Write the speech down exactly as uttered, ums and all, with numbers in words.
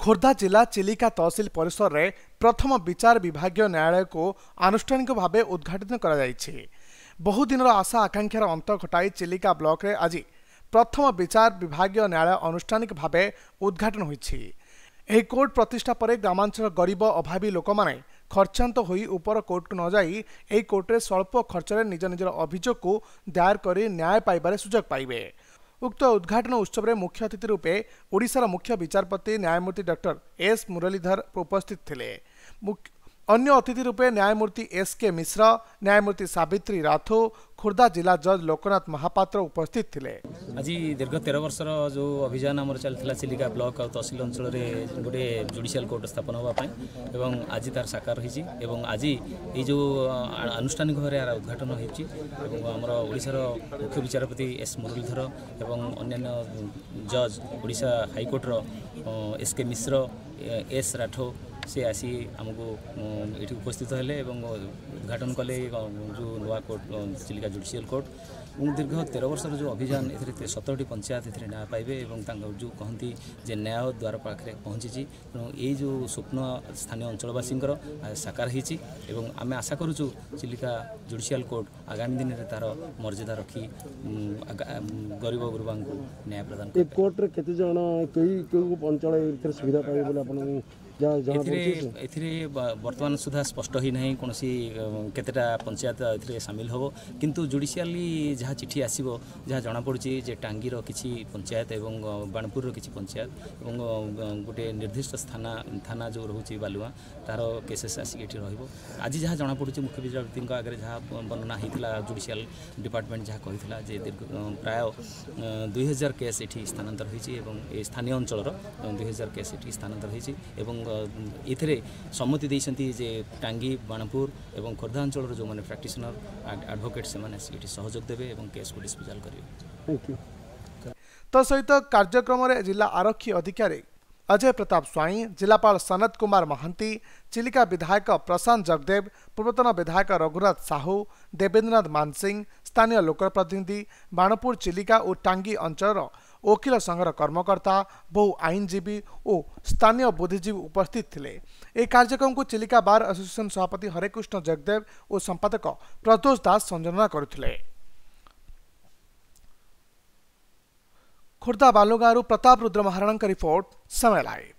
खोर्धा जिला चिलिका तहसिल परिसर रे प्रथम विचार विभागीय न्यायालय को आनुष्ठानिक भाव उद्घाटन कर बहुदिन आशा आकांक्षार अंत घटाई चिलिका ब्लॉक रे आज प्रथम विचार विभागीय न्यायालय आनुष्ठानिक भाव उद्घाटन होईछि। एही कोर्ट प्रतिष्ठा पर ग्रामांचल गरीब अभावी लोक माने खर्चांत होई उपर कोर्ट को न जाई एही कोर्ट रे स्वल्प खर्च रे निज निजर अभियोग को दायर करी न्याय पाइबारे सुजोग पाइबे। उक्त उद्घाटन उत्सव में मुख्य अतिथि रूपे ओडिशार मुख्य विचारपति न्यायमूर्ति डॉक्टर एस मुरलीधर उपस्थित थिले। अन्य अतिथि रूपे न्यायमूर्ति एस के मिश्र, न्यायमूर्ति सावित्री राथो, खोर्धा जिला जज लोकनाथ महापात्र उपस्थित थिले। आज दीर्घ तेरह वर्षर जो अभियान आमर चलता चिलिका ब्लॉक और तहसिल अंचल में गोटे जुडिशियल कोर्ट स्थापन होगापी एवं आज तार साकार होती एवं आज ये जो आनुष्ठानिक भाव यार उद्घाटन होमर ओडिशार मुख्य विचारपति एस मुरलीधर एवं अन्य जज ओडिशा हाईकोर्टर एस के मिश्र, एस राठो से आसी आमको ये उपस्थित हेले उद्घाटन कले जो नुआ कोर्ट चिलिका जुडिशियल कोर्ट दीर्घ तेरह वर्षर जो अभियान ए सतरटी पंचायत ए न्याय पाइबे जो कहती जे न्याय द्वार पाखे पहुँची ये जो स्वप्न स्थानीय अंचलवासी साकार होती आम आशा करुचु चिलिका जुडिशियल कोर्ट आगामी दिन में तार मर्यादा रखी गरीब गुरुबा को न्याय प्रदान कर कोर्ट केते जण अंचल सुविधा पाइबे बर्तमान सुधा स्पष्ट ही नहीं कौन केतेटा पंचायत ए सामिल हम किंतु जुडिशियली जहाँ चिठी आसो जहाँ जना पड़ी जे टांगीर किसी पंचायत एवं बाणपुर किसी पंचायत एवं गोटे निर्दिष्ट थाना थाना जो रोचे बालुआ तार केसेस आसिक आज जहाँ जना पड़ी मुख्य विचारपति आगे जहाँ वर्णना होता जुडिशियल डिपार्टमेंट जहाँ कही जे प्राय दुई हजार केस ये स्थानांतर होती स्थानीय अंचल दुई हजार केस ये स्थानांतर होती इथे सम्मति देइसंती जे टांगी बाणपुर एवं खोर्धा अंचल जो माने प्रैक्टिशनर एडवोकेट से माने सहयोग देवे एवं केस को डिस्पोजल करिवे। तो सहित कार्यक्रम रे जिला आरक्षी अधिकारी अजय प्रताप स्वाई, जिलापाल सनत कुमार महांती, चिलिका विधायक प्रशांत जगदेव, पूर्वतन विधायक रघुनाथ साहू, देवेंद्रनाथ मानसिंह, स्थानीय लोकप्रतिनिधि, बाणपुर चिलिका और टांगी अंचल वकिल संघर कर्मकर्ता, बहु आईनजीवी और स्थानीय बुद्धिजीवी उपस्थित थिले। ए कार्यक्रम को चिलिका बार एसोसिएशन सभापति हरेकृष्ण जगदेव और संपादक प्रदोष दास संचालना करथिले। खोर्धा बालुगांव प्रताप रुद्र महाराणा रिपोर्ट समय लाइव।